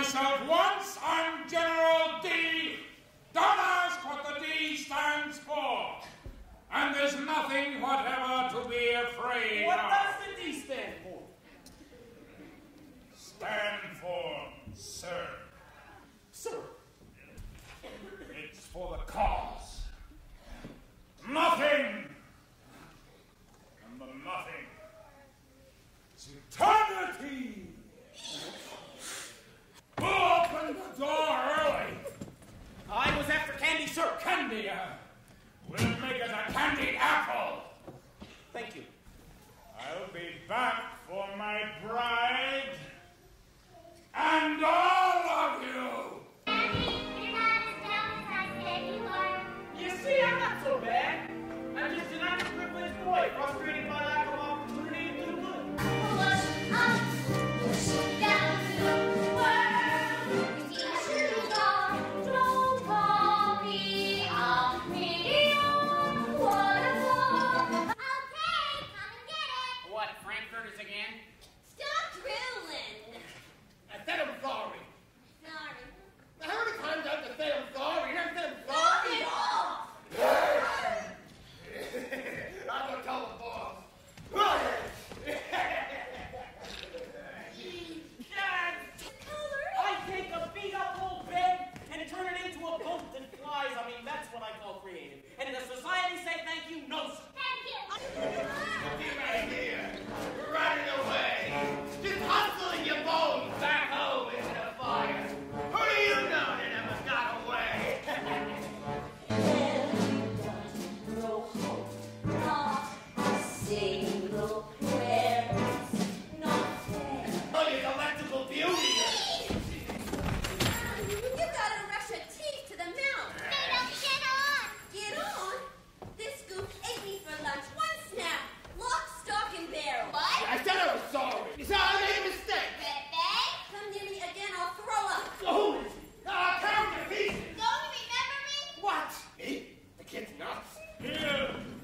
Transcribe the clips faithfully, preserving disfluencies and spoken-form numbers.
myself once, I'm General D. Don't ask what the D stands for. And there's nothing whatever to be afraid what of. What does the D stand for? Stand for sir. Sir? It's for the cause. Nothing. And the nothing is eternity. Who opened the door early? I was after candy, sir. Candy, uh, we'll make it a candied apple. Thank you. I'll be back for my bride and all of you. Daddy, you're not as dumb as I said you were. You see, I'm not so bad. I'm just an underprivileged boy, frustrated by lack of opportunity to do good. Push up, push down the world. With your shoes on, don't call me a medium waterfall. Okay, come and get it. What, Frankfurters again? Stop drooling. I said I'm sorry. Sorry. How many times I have to say I'm sorry? I said I'm Knock sorry. it off. I'm gonna tell the boss. Dad, I take a beat up old bed and turn it into a boat that flies. I mean, that's what I call creative. And does society say thank you? No, sir. Thank you. Get right here. We're running away. Just hustling your bones back home into the fire. Who do you know that ever got away? No hope, not a single prayer, not fair. Oh, you delectable beauty. You gotta rush your teeth to the mouth. They don't get on. Get on? This goof ate me for lunch. One snap. Lock, stock, and barrel. What? I said I was sorry. You said I made a mistake. Pepe? Come near me again, I'll throw up. So who is he? Ah, count your pieces. Don't you remember me? What? Me? The kid's nuts. Here.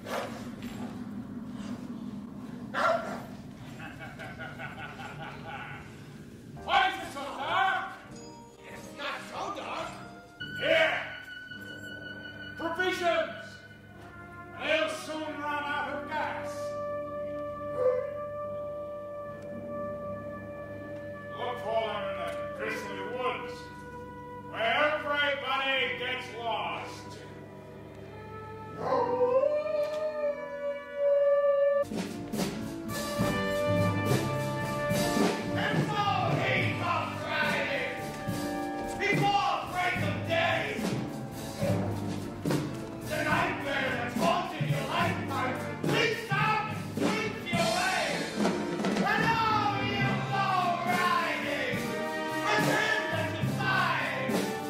Why is it so dark? It's not so dark. Here. Provisions. They'll soon run out of gas. Look for them in the Grizzly Woods, where everybody gets lost. Before he comes riding, before break of day, the nightmare that's haunted your lifetime leaps out and sweeps you away. And oh, you go riding with him at your side.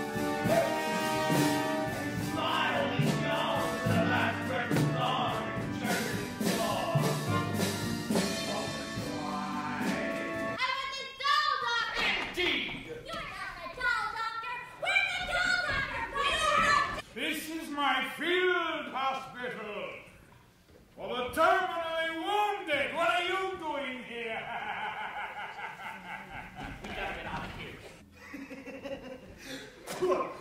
And smile and show the last breath of dawn and turn his claw. I want the doll doctor. Indeed. You're not the doll doctor. We're the doll doctor. We're the This is my field hospital for the terminally wounded. What are you doing here? We gotta get out of here.